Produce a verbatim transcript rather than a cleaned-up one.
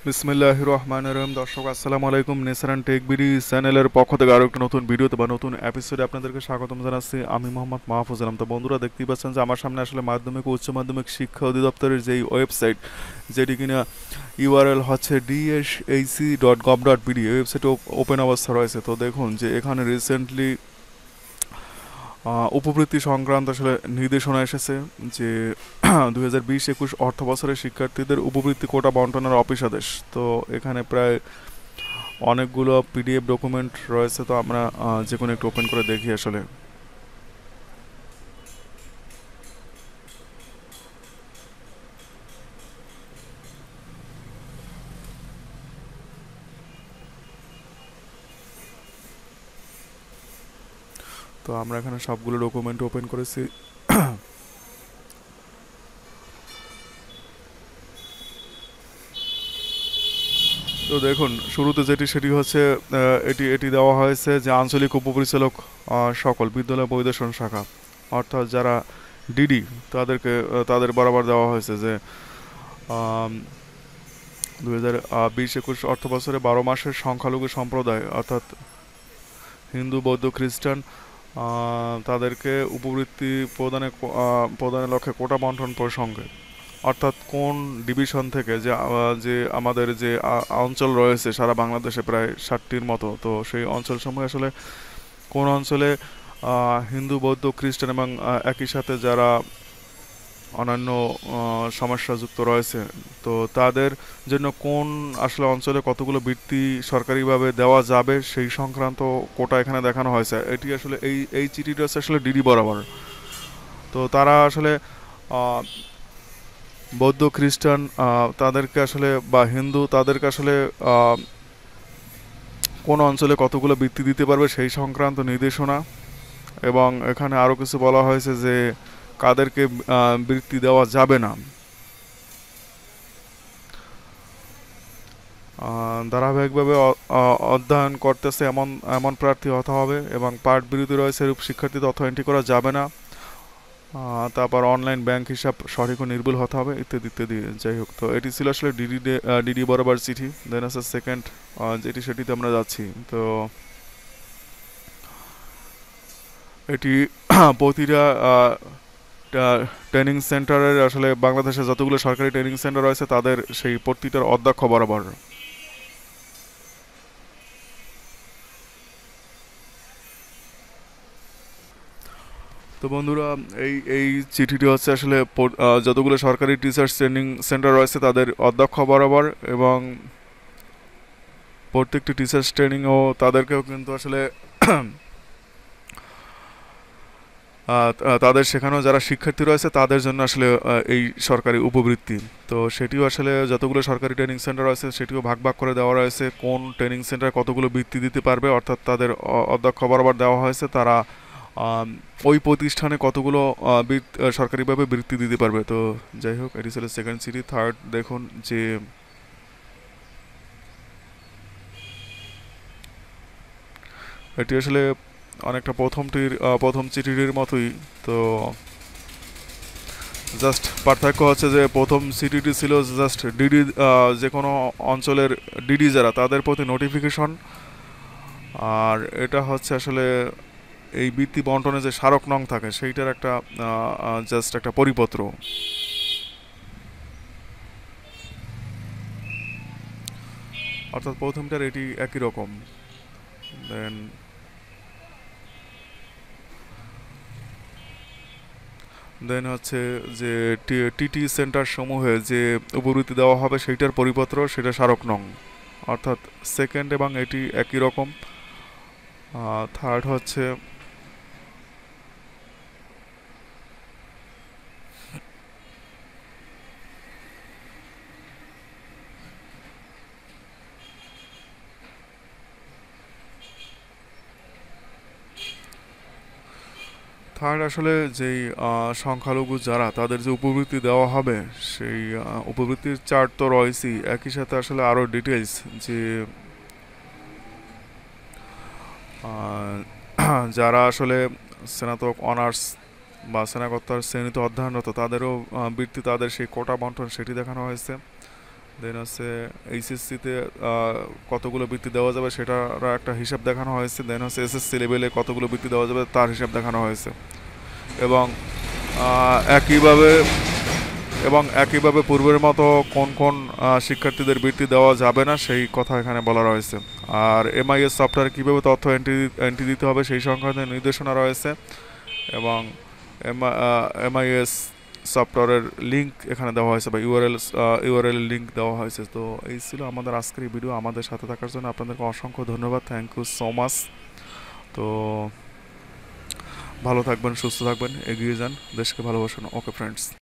বিসমিল্লাহির রহমানির রহিম। দর্শক আসসালামু আলাইকুম। নেসারান টেক বিডি চ্যানেলের পক্ষ থেকে আরও একটি নতুন ভিডিওতে বা নতুন এপিসোডে আপনাদেরকে স্বাগতম জানাচ্ছি। আমি মোহাম্মদ মাহফুজ আলম। তো বন্ধুরা, দেখতেই পাচ্ছেন যে আমার সামনে আসলে মাধ্যমিক ও উচ্চ মাধ্যমিক শিক্ষা অধিদপ্তরের যেই ওয়েবসাইট, যেটি কিনা ইউআরএল হচ্ছে DSHE dot gov dot BD, এই ওয়েবসাইটে ওপেন অবস্থা রয়েছে। তো দেখুন যে এখানে রিসেন্টলি উপবৃত্তি সংক্রান্ত আসলে নির্দেশনা এসেছে যে দুই হাজার বিশ একুশ অর্থ বছরের শিক্ষার্থীদের উপবৃত্তি কোটা বন্টনের অফিস আদেশ। তো এখানে প্রায় অনেকগুলো পিডিএফ ডকুমেন্ট রয়েছে। তো আমরা যে কোনো একটু ওপেন করে দেখি আসলে। তো আমরা এখানে সবগুলো ডকুমেন্ট ওপেন করেছি। তো দেখুন, শুরুতে যেটি সেটি হচ্ছে এটি এটি দেওয়া হয়েছে যে আঞ্চলিক উপপরিচালক সকল বিদ্যালয় পরিদর্শন শাখা, অর্থাৎ যারা ডিডি তাদেরকে তাদের বরাবর দেওয়া হয়েছে যে দুই হাজার বিশ একুশ অর্থ বছরে বারো মাসের সংখ্যালঘু সম্প্রদায় অর্থাৎ হিন্দু, বৌদ্ধ, খ্রিস্টান তাদেরকে উপবৃত্তি প্রদানে প্রদানের লক্ষ্যে কোটা বন্টন প্রসঙ্গে, অর্থাৎ কোন ডিভিশন থেকে যে যে আমাদের যে অঞ্চল রয়েছে সারা বাংলাদেশে প্রায় ষাটটির মতো, তো সেই অঞ্চলসমূহে আসলে কোন অঞ্চলে হিন্দু, বৌদ্ধ, খ্রিস্টান এবং একই সাথে যারা অন্যান্য সমস্যাযুক্ত রয়েছে, তো তাদের জন্য কোন আসলে অঞ্চলে কতগুলো বৃত্তি সরকারিভাবে দেওয়া যাবে সেই সংক্রান্ত কোটা এখানে দেখানো হয়েছে। এটি আসলে এই এই চিঠিটা আসলে ডিডি বরাবর। তো তারা আসলে বৌদ্ধ, খ্রিস্টান তাদেরকে আসলে বা হিন্দু তাদেরকে আসলে কোন অঞ্চলে কতগুলো বৃত্তি দিতে পারবে সেই সংক্রান্ত নির্দেশনা, এবং এখানে আরও কিছু বলা হয়েছে যে কাদেরকে বৃত্তি দেওয়া যাবে না। ধারাবাহিকভাবে অধ্যয়ন করতেছে এমন এমন প্রার্থী হতে হবে, এবং পাঠ বিরতি রয়েছে এরূপ শিক্ষার্থী তথ্য এন্ট্রি করা যাবে না। তারপর অনলাইন ব্যাংক হিসাব সঠিক ও নির্ভুল হতে হবে, ইত্যাদি ইত্যাদি। যাই হোক, তো এটি ছিল আসলে ডিডি ডিডি বরাবর চিঠি। দেন আছে সেকেন্ড যেটি, সেটিতে আমরা যাচ্ছি। তো এটি প্রতিটা ট্রেনিং সেন্টারের আসলে বাংলাদেশে যতগুলো সরকারি ট্রেনিং সেন্টার রয়েছে তাদের সেই প্রতিটার অধ্যক্ষ বরাবর। তো বন্ধুরা, এই এই চিঠিটি হচ্ছে আসলে যতগুলো সরকারি টিচার্স ট্রেনিং সেন্টার রয়েছে তাদের অধ্যক্ষ বরাবর, এবং প্রত্যেকটি টিচার্স ট্রেনিংও তাদেরকেও কিন্তু আসলে তাদের শেখানো যারা শিক্ষার্থী রয়েছে তাদের জন্য আসলে এই সরকারি উপবৃত্তি। তো সেটিও আসলে যতগুলো সরকারি ট্রেনিং সেন্টার রয়েছে সেটিও ভাগ ভাগ করে দেওয়া রয়েছে কোন ট্রেনিং সেন্টার কতগুলো বৃত্তি দিতে পারবে, অর্থাৎ তাদের অধ্যক্ষ বরাবর দেওয়া হয়েছে তারা ওই প্রতিষ্ঠানে কতগুলো সরকারিভাবে বৃত্তি দিতে পারবে। তো যাই হোক, এটি ছিল সেকেন্ড সিটি। থার্ড দেখুন যে এটি আসলে অনেকটা প্রথমটির প্রথম চিঠিটির মতোই। তো জাস্ট পার্থক্য হচ্ছে যে প্রথম সিটিটি ছিল জাস্ট ডিডি, যে কোনো অঞ্চলের ডিডি যারা তাদের প্রতি নোটিফিকেশন, আর এটা হচ্ছে আসলে এই বৃত্তি বন্টনে যে স্মারক নং থাকে সেইটার একটা জাস্ট একটা পরিপত্র। অর্থাৎ প্রথমটার এটি একই রকম। দেন দেন হচ্ছে যে টিটি সেন্টার সমূহে যে উপবৃত্তি দেওয়া হবে সেইটার পরিপত্র, সেটা স্মারক নং, অর্থাৎ সেকেন্ড এবং এটি একই রকম। থার্ড হচ্ছে থার্ড আসলে যেই সংখ্যালঘু যারা তাদের যে উপবৃত্তি দেওয়া হবে সেই উপবৃত্তির চার্ট তো রয়েছেই, একই সাথে আসলে আরও ডিটেলস যে যারা আসলে স্নাতক অনার্স বা স্নাতকোত্তর শ্রেণীতে অধ্যয়নরত তাদেরও বৃত্তি, তাদের সেই কোটা বন্টন সেটি দেখানো হয়েছে। দেন হচ্ছে এইচএসসিতে কতগুলো বৃত্তি দেওয়া যাবে সেটার একটা হিসাব দেখানো হয়েছে। দেন হচ্ছে এসএসসি লেভেলে কতগুলো বৃত্তি দেওয়া যাবে তার হিসাব দেখানো হয়েছে। এবং আহ, একইভাবে এবং একইভাবে পূর্বের মতো কোন কোন আহ, শিক্ষার্থীদের বৃত্তি দেওয়া যাবে না সেই কথা এখানে বলা রয়েছে। আর এমআইএস সফটওয়্যারে কীভাবে তথ্য এন্ট্রি এন্ট্রি দিতে হবে সেই সংক্রান্ত নির্দেশনা রয়েছে। এবং এমআইএস সফটওয়্যারের লিঙ্ক এখানে দেওয়া হয়েছে বা ইউআরএল ইউআরএল লিঙ্ক দেওয়া হয়েছে। তো এই ছিল আমাদের আজকের এই ভিডিও। আমাদের সাথে থাকার জন্য আপনাদেরকে অসংখ্য ধন্যবাদ। Thank you so much. তো ভালো থাকবেন, সুস্থ থাকবেন, এগিয়ে যান, দেশকে ভালোবাসুন। Okay friends.